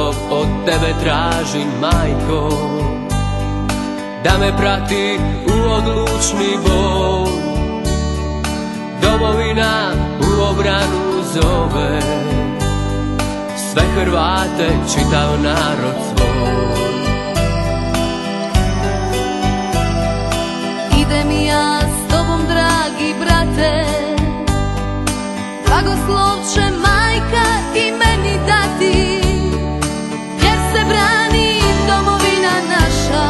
Blagoslov od tebe tražim, majko, da me prati u odlučni boj. Domovina u obranu zove sve Hrvate, čitav narod svoj. Idem i ja s tobom, dragi brate, blagoslov će majka i meni dati, jer se brani domovina naša,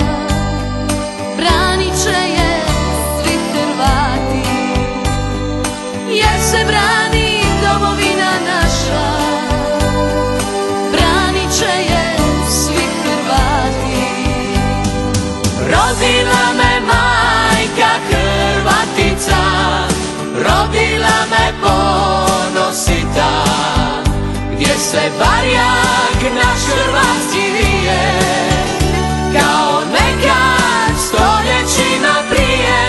branit će je svi Hrvati. Jer se brani domovina naša, branit će je svi Hrvati. Rodila me majka Hrvatica, rodila me ponosita, gdje se barjak naš hrvatski vije, kao nekad stoljećima prije.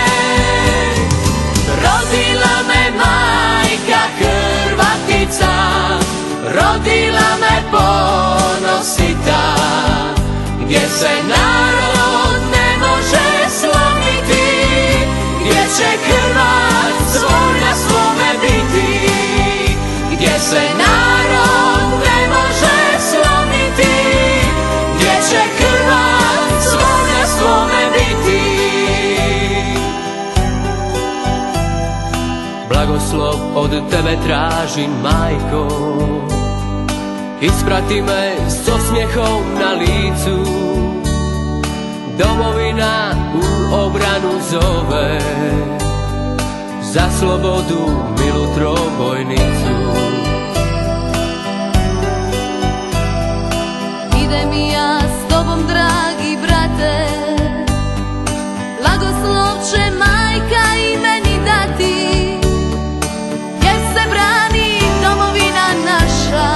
Rodila me majka Hrvatica, rodila me ponosita, gdje se narod ne može slomiti, gdje će Hrvat svoj na svome biti, gdje se narod ne može slomiti, gdje će Hrvat svoj na svome biti. Blagoslov od tebe tražim, majko, isprati me s osmijehom na licu. Domovina u obranu zove za slobodu milu trobojnicu. Idem i ja s tobom, dragi brate, blagoslov će majka i meni dati, jer se brani domovina naša,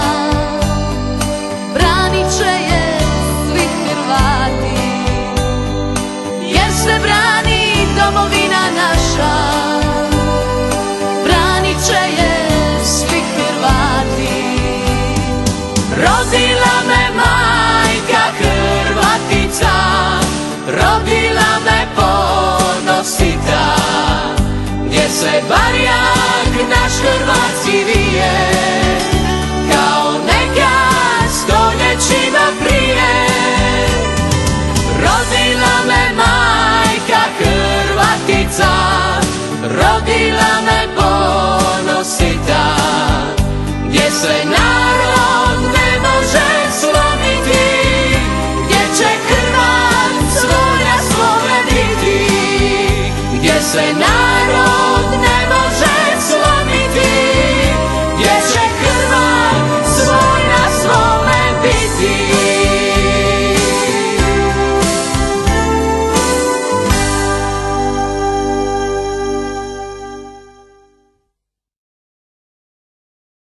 branit će je svi Hrvati. Jer se brani domovina naša, branit će je svi Hrvati. Rodila me majka Hrvatica, rodila me ponosita, gdje se barjak naš hrvatski vije, kao nekad stoljećima prije. Rodila me majka Hrvatica, rodila me ponosita, gdje se narod ne može slomiti, gdje će Hrvat svoj na svome biti, gdje se narod